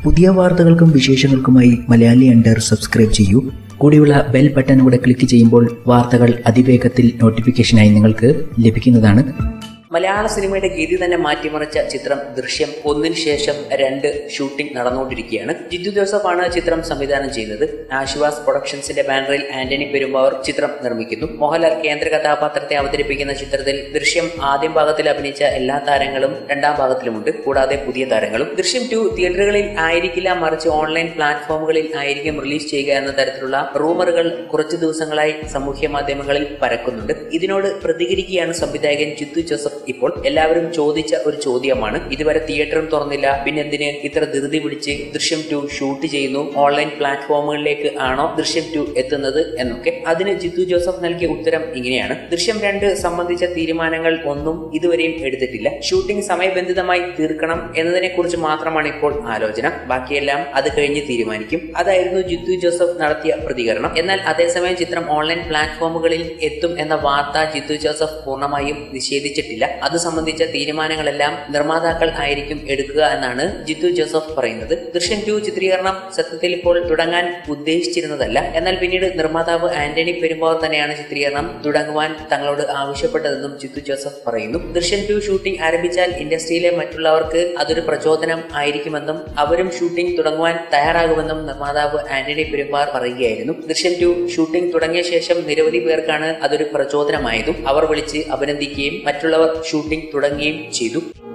പുതിയ വാർത്തകൾക്കും വിശേഷങ്ങൾക്കുമായി മലയാളിയന്റർ സബ്സ്ക്രൈബ് ചെയ്യൂ. കൂടിയുള്ള ബെൽ ബട്ടൺ കൂടെ ക്ലിക്ക് ചെയ്യുമ്പോൾ വാർത്തകൾ അതിവേഗത്തിൽ നോട്ടിഫിക്കേഷനായി നിങ്ങൾക്ക് ലഭിക്കുന്നതാണ്. മലയാള സിനിമയുടെ ഗതി തന്നെ മാറ്റിമറിച്ച ചിത്രം ദൃശ്യം 1 ശേഷം 2 ഷൂട്ടിംഗ് നടന്നുകൊണ്ടിരിക്കുകയാണ്. ജിത്തു ജോസഫാണ് ചിത്രം സംവിധാനം ചെയ്യുന്നത്. ആശ്വാസ് പ്രൊഡക്ഷൻസിന്റെ ബാനറിൽ ആന്റണി പെരുമ്പാവൂർ ചിത്രം നിർമ്മിക്കുന്നു. മോഹൻലാൽ കേന്ദ്ര കഥാപാത്രത്തെ അവതരിപ്പിക്കുന്ന ചിത്രത്തിൽ ദൃശ്യം ആദ്യ ഭാഗത്തിൽ അഭിനയിച്ച എല്ലാ താരങ്ങളും രണ്ടാം ഭാഗത്തിലുമുണ്ട്, കൂടാതെ പുതിയ താരങ്ങളും. ദൃശ്യം 2 തിയേറ്ററുകളിൽ ആയിരിക്കില്ല, മറിച്ച് ഓൺലൈൻ പ്ലാറ്റ്ഫോമുകളിൽ ആയിരിക്കും റിലീസ് ചെയ്യുക എന്ന തരത്തിലുള്ള റൂമറുകൾ കുറച്ചു ദിവസങ്ങളായി സാമൂഹ്യ മാധ്യമങ്ങളിൽ പരക്കുന്നുണ്ട്. ഇതിനോട് പ്രതികരിക്കുകയാണ് സംവിധായകൻ ജിത്തു ജോസഫ്. ഇപ്പോൾ എല്ലാവരും ചോദിച്ച ഒരു ചോദ്യമാണ്, ഇതുവരെ തിയേറ്ററും തുറന്നില്ല, പിന്നെ എന്തിന് ഇത്ര ധൃതി പിടിച്ച് ദൃശ്യം 2 ഷൂട്ട് ചെയ്യുന്നു, ഓൺലൈൻ പ്ലാറ്റ്ഫോമുകളിലേക്ക് ആണോ ദൃശ്യം 2 എത്തുന്നത് എന്നൊക്കെ. അതിന് ജിത്തു ജോസഫ് നൽകിയ ഉത്തരം ഇങ്ങനെയാണ്: ദൃശ്യം 2 സംബന്ധിച്ച തീരുമാനങ്ങൾ ഒന്നും ഇതുവരെയും എടുത്തിട്ടില്ല. ഷൂട്ടിംഗ് സമയബന്ധിതമായി തീർക്കണം എന്നതിനെ കുറിച്ച് മാത്രമാണ് ഇപ്പോൾ ആലോചന. ബാക്കിയെല്ലാം അത് കഴിഞ്ഞ് തീരുമാനിക്കും. അതായിരുന്നു ജിത്തു ജോസഫ് നടത്തിയ പ്രതികരണം. എന്നാൽ അതേസമയം ചിത്രം ഓൺലൈൻ പ്ലാറ്റ്ഫോമുകളിൽ എത്തും എന്ന വാർത്ത ജിത്തു ജോസഫ് പൂർണ്ണമായും നിഷേധിച്ചിട്ടില്ല. അത് സംബന്ധിച്ച തീരുമാനങ്ങളെല്ലാം നിർമ്മാതാക്കൾ ആയിരിക്കും എടുക്കുക എന്നാണ് ജിത്തു ജോസഫ് പറയുന്നത്. ദൃശ്യം 2 ചിത്രീകരണം സത്യത്തിൽ ഇപ്പോൾ തുടങ്ങാൻ ഉദ്ദേശിച്ചിരുന്നതല്ല. എന്നാൽ പിന്നീട് നിർമ്മാതാവ് ആന്റണി പെരുമ്പാവൂർ തന്നെയാണ് ചിത്രീകരണം തുടങ്ങുവാൻ തങ്ങളോട് ആവശ്യപ്പെട്ടതെന്നും ജിത്തു ജോസഫ് പറയുന്നു. ദൃശ്യം 2 ഷൂട്ടിംഗ് ആരംഭിച്ചാൽ ഇൻഡസ്ട്രിയിലെ മറ്റുള്ളവർക്ക് അതൊരു പ്രചോദനം ആയിരിക്കുമെന്നും അവരും ഷൂട്ടിംഗ് തുടങ്ങുവാൻ തയ്യാറാകുമെന്നും നിർമ്മാതാവ് ആന്റണി പെരുമ്പാവൂർ പറയുകയായിരുന്നു. ദൃശ്യം 2 ഷൂട്ടിംഗ് തുടങ്ങിയ ശേഷം നിരവധി പേർക്കാണ് അതൊരു പ്രചോദനമായതും അവർ വിളിച്ച് അഭിനന്ദിക്കുകയും മറ്റുള്ളവർ ഷൂട്ടിംഗ് തുടങ്ങുകയും ചെയ്തു.